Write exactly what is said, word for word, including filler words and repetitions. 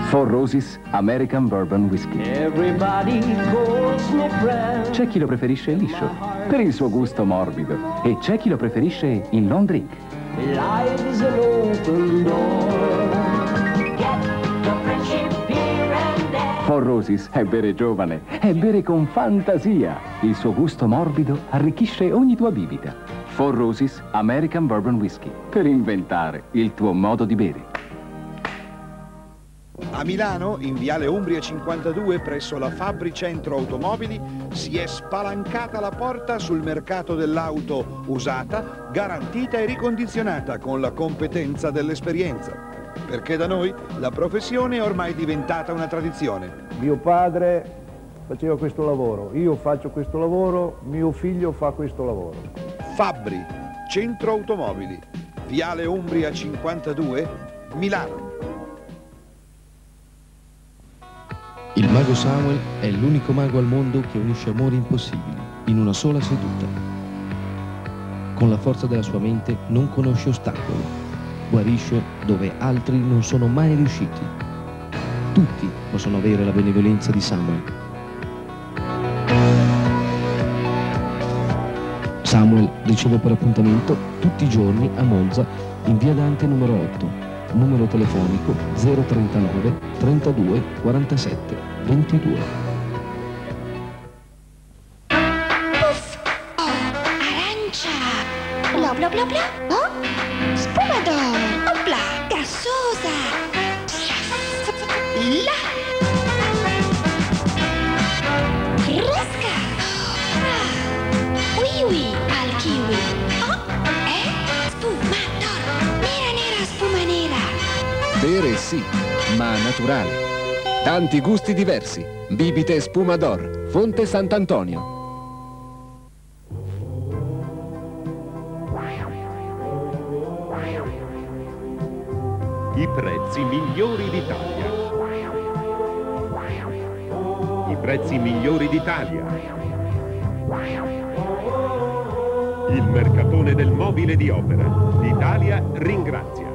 Four Roses American Bourbon Whiskey. C'è chi lo preferisce liscio, per il suo gusto morbido, e c'è chi lo preferisce in long drink. Four Roses è bere giovane, è bere con fantasia. Il suo gusto morbido arricchisce ogni tua bibita. Four Roses American Bourbon Whiskey, per inventare il tuo modo di bere. A Milano, in Viale Umbria cinquantadue, presso la Fabbri Centro Automobili, si è spalancata la porta sul mercato dell'auto usata, garantita e ricondizionata con la competenza dell'esperienza. Perché da noi la professione è ormai diventata una tradizione. Mio padre faceva questo lavoro, io faccio questo lavoro, mio figlio fa questo lavoro. Fabbri Centro Automobili, Viale Umbria cinquantadue, Milano. Il mago Samuel è l'unico mago al mondo che unisce amori impossibili in una sola seduta. Con la forza della sua mente non conosce ostacoli, guarisce dove altri non sono mai riusciti. Tutti possono avere la benevolenza di Samuel. Samuel riceve per appuntamento tutti i giorni a Monza in via Dante numero otto. Numero telefonico zero trentanove trentadue quarantasette ventidue. Puff! Oh, arancia! Bla bla bla bla! Oh? Spumador! Opla! Gassosa! La! Fresca! Ah! Oui oui! Al kiwi! Oh! Eh? Spumador! Nera nera spuma nera! Bere sì, ma naturale. Tanti gusti diversi. Bibite Spumador, Fonte Sant'Antonio. I prezzi migliori d'Italia. I prezzi migliori d'Italia. Il mercatone del mobile di Opera. L'Italia ringrazia.